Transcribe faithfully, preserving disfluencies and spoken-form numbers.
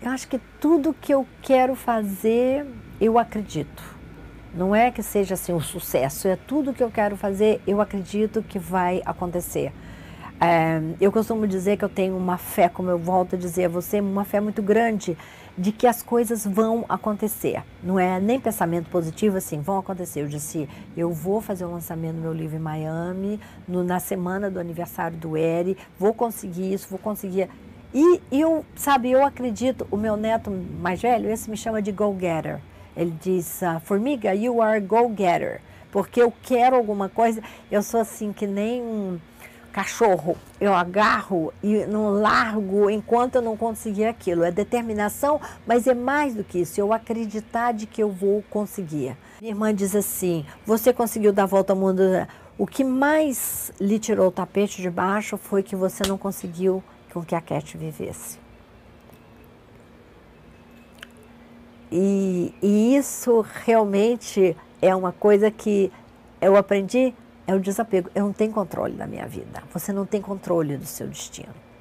Eu acho que tudo que eu quero fazer, eu acredito. Não é que seja assim um sucesso, é tudo que eu quero fazer, eu acredito que vai acontecer. É, eu costumo dizer que eu tenho uma fé, como eu volto a dizer a você, uma fé muito grande de que as coisas vão acontecer. Não é nem pensamento positivo assim, vão acontecer. Eu disse, eu vou fazer o lançamento do meu livro em Miami, no, na semana do aniversário do Eri, vou conseguir isso, vou conseguir. E eu, sabe, eu acredito, o meu neto mais velho, esse me chama de go-getter. Ele diz, uh, formiga, you are go-getter. Porque eu quero alguma coisa, eu sou assim que nem um cachorro, eu agarro e não largo enquanto eu não conseguir aquilo. É determinação, mas é mais do que isso, eu acreditar de que eu vou conseguir. Minha irmã diz assim, você conseguiu dar a volta ao mundo, o que mais lhe tirou o tapete de baixo foi que você não conseguiu com que a Cat vivesse. E, e isso realmente é uma coisa que eu aprendi, é o desapego. Eu não tenho controle da minha vida. Você não tem controle do seu destino.